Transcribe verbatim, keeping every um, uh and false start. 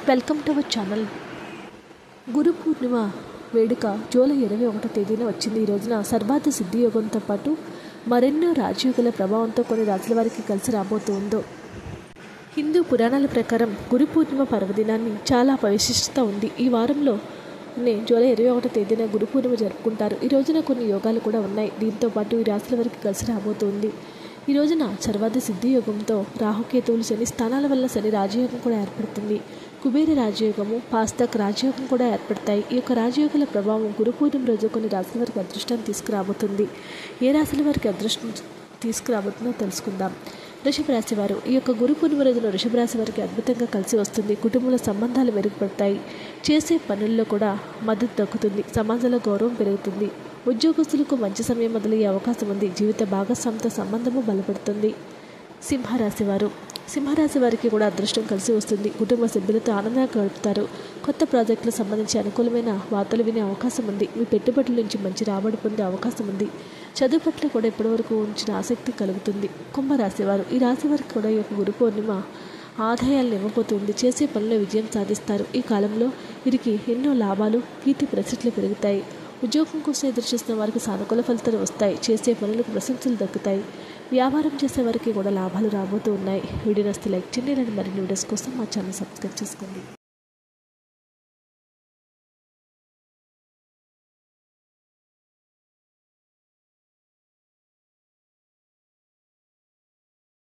Welcome to our channel. Guru Purnima వేడుక July ఇరవై ఒకటో తేదీన వచ్చింది. ఈ రోజున సర్వార్థ సిద్ధి యోగంతో పాటు మరెన్నో రాజయోగుల ప్రభావంతో కొన్ని రాశుల వారికి కలిసి రాబోతుందో. హిందూ పురాణాల ప్రకారం గురు పూర్ణిమ పర్వదినాన్ని చాలా విశిష్టత ఉంది. ఈ వారంలో జూలై ఇరవై ఒకటో తేదీన గురు పూర్ణిమ జరుపుకుంటారు. ఈ రోజున కొన్ని యోగాలు కూడా ఉన్నాయి. దీంతో పాటు ఈ రాశుల వారికి కలిసి రాబోతుంది. ఈ రోజున సర్వార్థ సిద్ధి యోగంతో రాహుకేతువులు శని స్థానాల వల్ల శని రాజయోగం కూడా ఏర్పడుతుంది. కుబేర రాజయోగము, పాస్తక్ రాజయోగం కూడా ఏర్పడతాయి. ఈ యొక్క రాజయోగాల ప్రభావం గురు పూర్ణిమ రోజు కొన్ని రాశుల వారికి అదృష్టాన్ని తీసుకురాబోతుంది. ఏ రాశుల వారికి అదృష్టం తీసుకురాబోతుందో తెలుసుకుందాం. వృషభ రాశి వారు ఈ యొక్క గురు పూర్ణిమ రోజున వృషభ రాశి వారికి అద్భుతంగా కలిసి వస్తుంది. కుటుంబంలో సంబంధాలు మెరుగుపడతాయి. చేసే పనుల్లో కూడా మద్దతు దక్కుతుంది. సమాజంలో గౌరవం పెరుగుతుంది. ఉద్యోగస్తులకు మంచి సమయం మొదలయ్యే అవకాశం ఉంది. జీవిత భాగస్వామితో సంబంధము బలపడుతుంది. సింహరాశి వారు సింహరాశి వారికి కూడా అదృష్టం కలిసి వస్తుంది. కుటుంబ సభ్యులతో ఆనందంగా గడుపుతారు. కొత్త ప్రాజెక్టులకు సంబంధించి అనుకూలమైన వార్తలు వినే అవకాశం ఉంది. మీ పెట్టుబడుల నుంచి మంచి రాబడి పొందే అవకాశం ఉంది. చదువు పట్ల కూడా ఇప్పటివరకు ఉంచిన ఆసక్తి కలుగుతుంది. కుంభరాశి వారు ఈ రాశి వారికి కూడా ఈ యొక్క గురు పూర్ణిమ ఆదాయాలను ఇవ్వబోతుంది. చేసే పనిలో విజయం సాధిస్తారు. ఈ కాలంలో వీరికి ఎన్నో లాభాలు, కీర్తి ప్రసిద్ధులు పెరుగుతాయి. ఉద్యోగం కోసం ఎదురుచూస్తున్న వారికి సానుకూల ఫలితాలు వస్తాయి. చేసే పనులకు ప్రశంసలు దక్కుతాయి. వ్యాపారం చేసే వారికి కూడా లాభాలు రాబోతూ ఉన్నాయి. వీడియో నచ్చితే లైక్ చేయండి. మరిన్ని వీడియోస్ కోసం మా ఛానల్ సబ్స్క్రైబ్ చేసుకోండి.